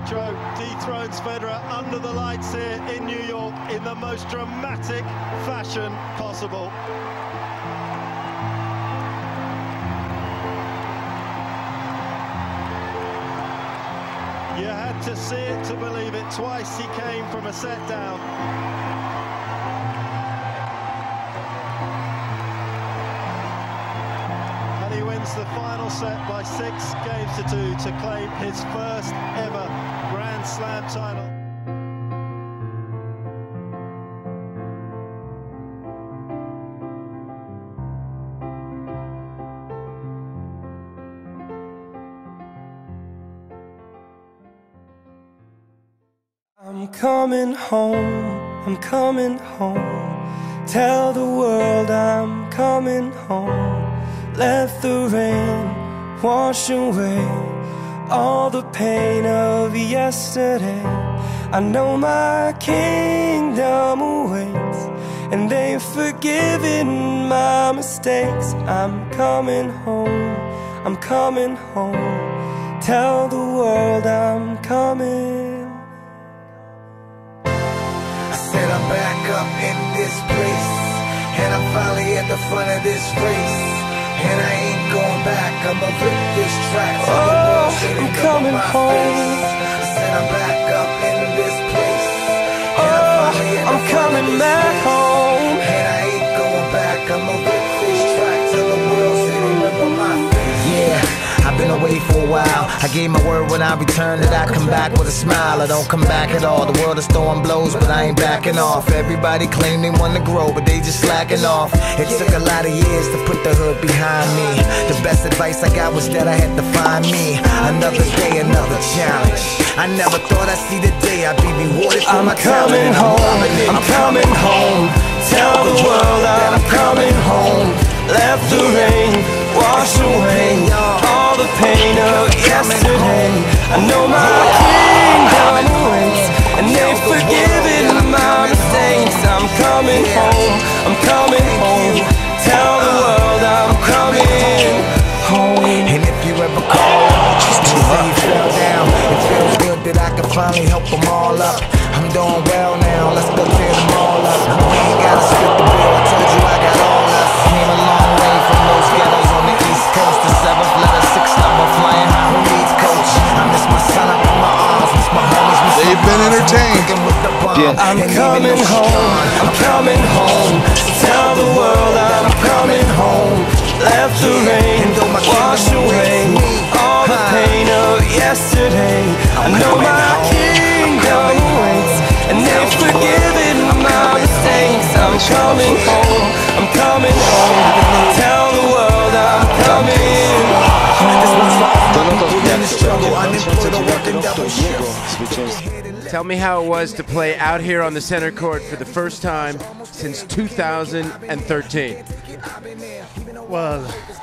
Joe dethrones Federer under the lights here in New York in the most dramatic fashion possible. You had to see it to believe it. Twice he came from a set down. And he wins the final set by 6-2 to claim his first ever Grand Slam title. I'm coming home, tell the world I'm coming home. Let the rain wash away all the pain of yesterday. I know my kingdom awaits, and they've forgiven my mistakes. I'm coming home, tell the world I'm coming. Said I'm back up in this place, and I'm finally at the front of this race, and I ain't going back. I'ma rip this track. Oh, I'm coming home. I said I'm back up in this place, and Oh, I'm coming back home, and I ain't going back. I'ma rip this track till the world say they remember my face. Yeah, I've been away for a while. I gave my word when I returned that I'd come back with a smile. I don't come back at all. The world is throwing blows, but I ain't backing off. Everybody claim they want to grow, but they just slacking off. It took a lot of years to put the hood behind me. The best advice I got was that I had to find me. Another day, another challenge. I never thought I'd see the day I'd be rewarded for my talent. I'm coming home, tell the world I'm coming home. Let the rain wash away all the pain of yesterday. I know my kingdom awaits, and they've forgiven my mistakes. I'm coming home, tell the world I'm coming home. And if you ever call up, just to say you fell down, it feels good that I can finally help them all up. I'm doing well now, let's go tear them all up. We ain't gotta split the bill, I told you I got all us. Came a long way from those ghettos on the East Coast. The 7th letter, 6th number, flying high, who needs coach? I miss my son up in my arms, miss my homies, miss They've been entertained. I'm coming home, tell the world I'm coming home. Let the rain wash away all the pain of yesterday. I know my kingdom awaits, and they've forgiven my mistakes. I'm coming home, tell the world I'm coming home. Tell me how it was to play out here on the center court for the first time since 2013. Well,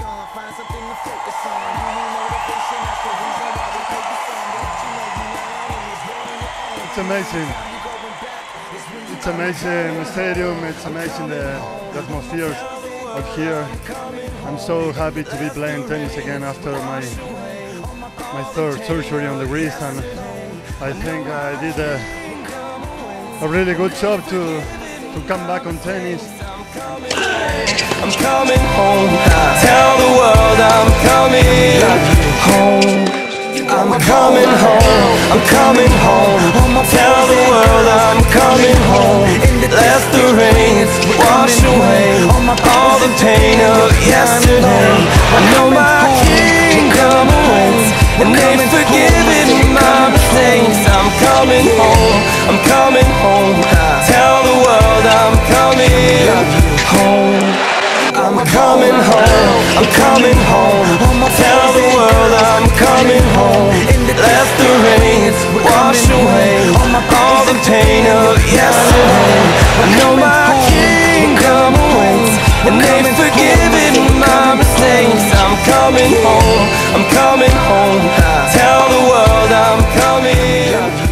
it's amazing. It's amazing the stadium. It's amazing the atmosphere out here. I'm so happy to be playing tennis again after my third surgery on the wrist, and I think I did a really good job to come back on tennis. I'm coming home, tell the world I'm coming home. I'm coming home, tell the world I'm coming home. Let the rain wash away all the pain of yesterday. I know my kingdom awaits, and they've forgiven my mistakes. I'm coming home, tell the world I'm coming home. I'm coming home, tell the world I'm coming home. Let the rain wash away all the pain of yesterday. I know my kingdom awaits, and they've forgiven my mistakes. I'm coming home, tell the world I'm coming home.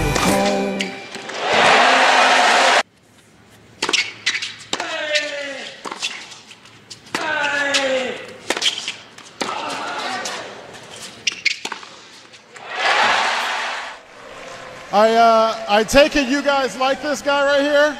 I take it you guys like this guy right here?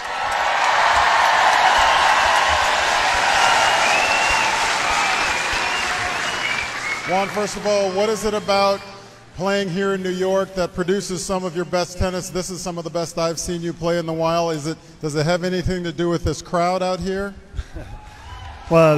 Juan, first of all, what is it about playing here in New York that produces some of your best tennis? This is some of the best I've seen you play in a while. Does it have anything to do with this crowd out here? Well,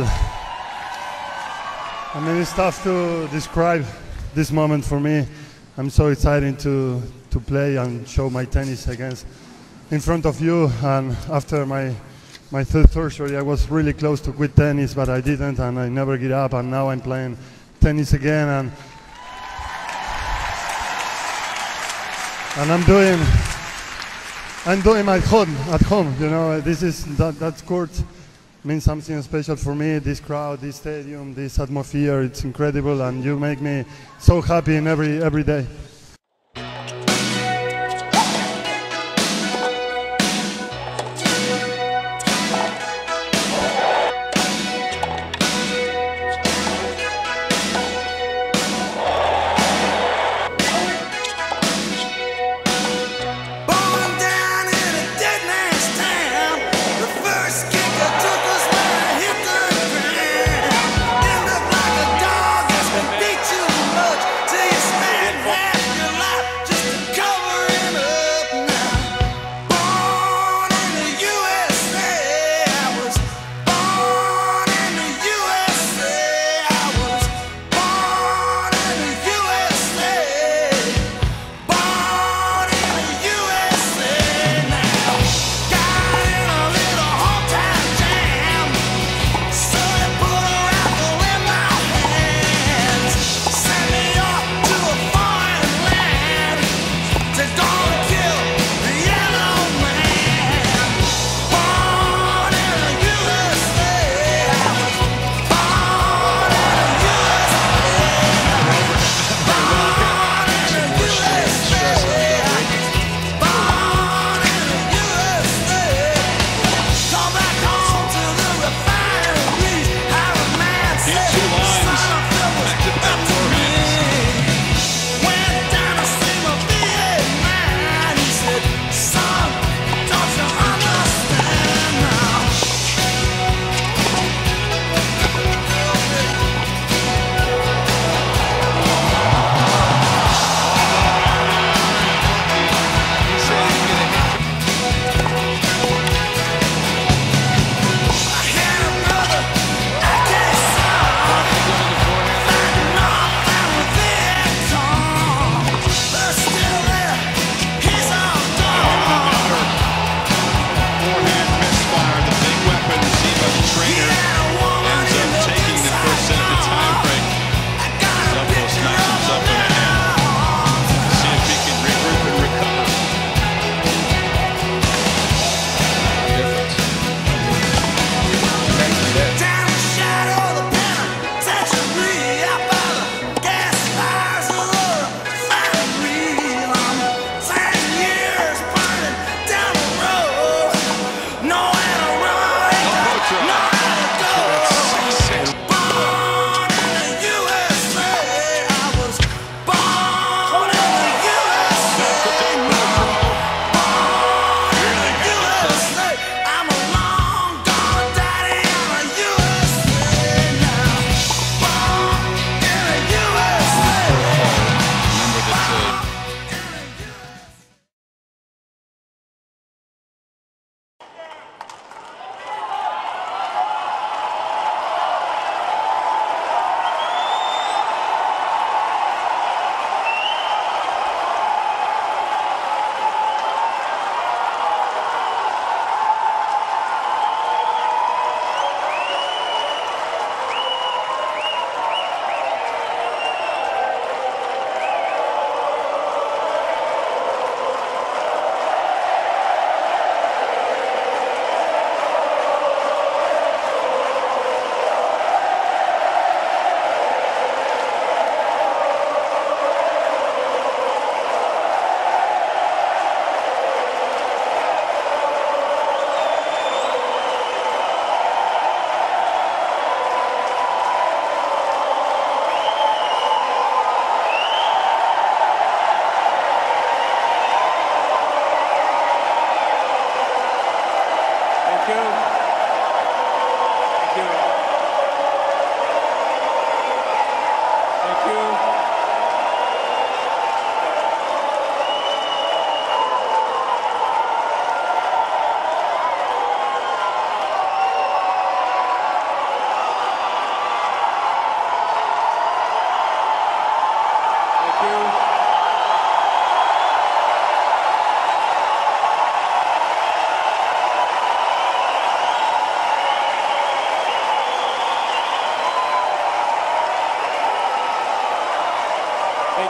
I mean, it's tough to describe this moment for me. I'm so excited to play and show my tennis in front of you. And after my third surgery, I was really close to quit tennis, but I didn't, and I never give up. And now I'm playing tennis again, and I'm doing my at home. You know, that court means something special for me. This crowd, this stadium, this atmosphere, it's incredible, and you make me so happy in every day. Till you smack half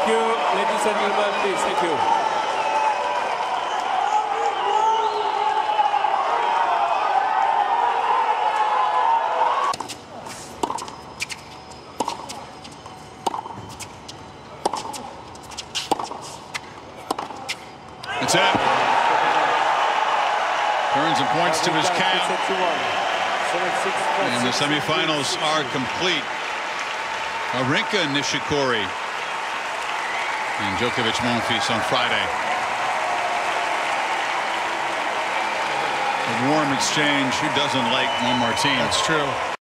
you, ladies and gentlemen, please. Thank you. That's it. Turns and points to his count. And the semifinals are complete. Wawrinka, Nishikori, and Djokovic, Monfils on Friday. A warm exchange. Who doesn't like Juan Martín? That's true.